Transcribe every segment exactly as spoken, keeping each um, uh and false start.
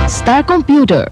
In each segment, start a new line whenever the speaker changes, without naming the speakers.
Star Computer.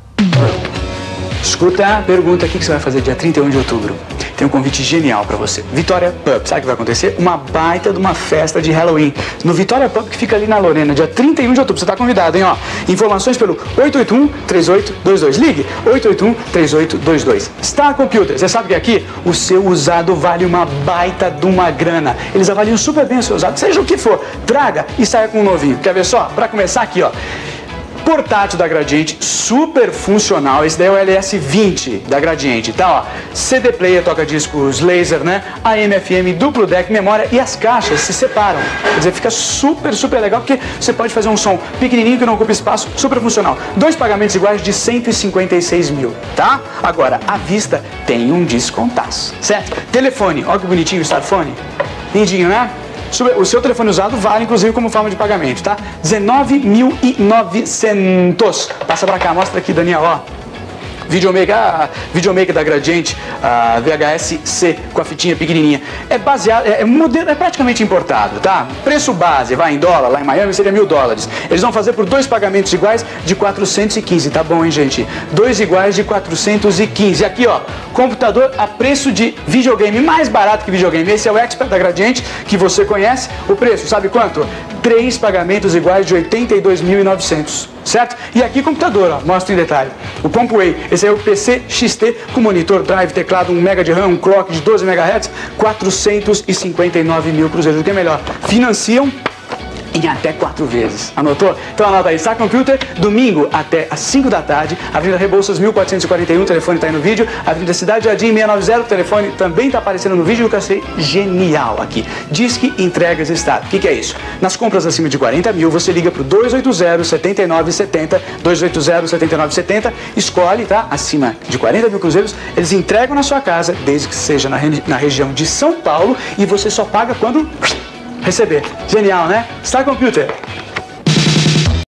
Escuta a pergunta aqui que você vai fazer dia trinta e um de outubro. Tem um convite genial pra você. Vitória Pub. Sabe o que vai acontecer? Uma baita de uma festa de Halloween. No Vitória Pub, que fica ali na Lorena, dia trinta e um de outubro. Você tá convidado, hein? Ó, informações pelo oito oito um, três oito dois dois. Ligue oito oito um, três oito dois dois. Star Computer. Você sabe que aqui o seu usado vale uma baita de uma grana. Eles avaliam super bem o seu usado, seja o que for. Traga e saia com um novinho. Quer ver só? Pra começar aqui, ó. Portátil da Gradiente, super funcional. Esse daí é o L S vinte da Gradiente, tá? Ó, C D player, toca discos laser, né? A M F M, duplo deck, memória, e as caixas se separam. Quer dizer, fica super, super legal, porque você pode fazer um som pequenininho que não ocupa espaço, super funcional. Dois pagamentos iguais de cento e cinquenta e seis mil, tá? Agora, à vista tem um descontaço, certo? Telefone, olha que bonitinho o Starfone. Lindinho, né? O seu telefone usado vale, inclusive, como forma de pagamento, tá? dezenove mil e novecentos. Passa pra cá, mostra aqui, Daniel, ó. Videomaker, a Videomaker da Gradiente, a V H S C com a fitinha pequenininha. É baseado, é, é, modelo, é praticamente importado, tá? Preço base, vai em dólar, lá em Miami seria mil dólares. Eles vão fazer por dois pagamentos iguais de quatrocentos e quinze, tá bom, hein, gente? Dois iguais de quatrocentos e quinze. Aqui, ó, computador a preço de videogame, mais barato que videogame. Esse é o Expert da Gradiente, que você conhece. O preço, sabe quanto? Três pagamentos iguais de oitenta e dois mil e novecentos. Certo? E aqui computador, ó, mostra em detalhe. O CompWay, esse é o P C X T com monitor, drive, clado, um mega de RAM, um clock de doze megahertz, quatrocentos e cinquenta e nove mil cruzeiros. O que é melhor? Financiam em até quatro vezes. Anotou? Então anota aí, Star Computer, domingo até às cinco da tarde, Avenida Rebouças mil quatrocentos e quarenta e um, o telefone está aí no vídeo, Avenida Cidade Jardim seiscentos e noventa, o telefone também está aparecendo no vídeo, que eu achei genial aqui. Disque Entregas Estado. O que, que é isso? Nas compras acima de quarenta mil, você liga para o dois oito zero, sete nove sete zero, dois oito zero, sete nove sete zero, escolhe, tá? Acima de quarenta mil cruzeiros, eles entregam na sua casa, desde que seja na, na região de São Paulo, e você só paga quando receber. Genial, né? Star Computer.